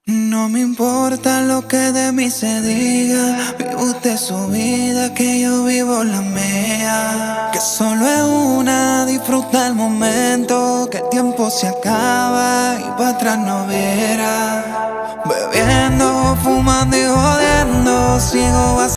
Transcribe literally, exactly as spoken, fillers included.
No me importa lo que de mí se diga, vive usted su vida, que yo vivo la mía. Que solo es una, disfruta el momento, que el tiempo se acaba y para atrás no viera. Bebiendo, fumando y jodiendo, sigo vacilando.